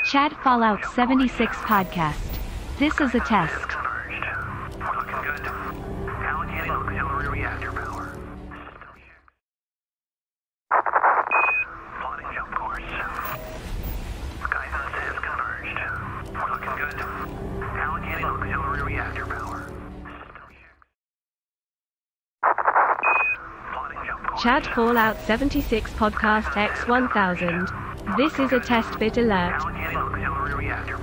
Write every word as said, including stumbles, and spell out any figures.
Chat Fallout seventy-six podcast. This is a test. Converged. We're looking good. Allocating auxiliary reactor power. Plotting jump course. Skyfest has converged. We're looking good. Allocating auxiliary reactor power. Plotting jump course. Chat Fallout seventy-six podcast X one thousand. This is a test bit alert. Allocating auxiliary reactor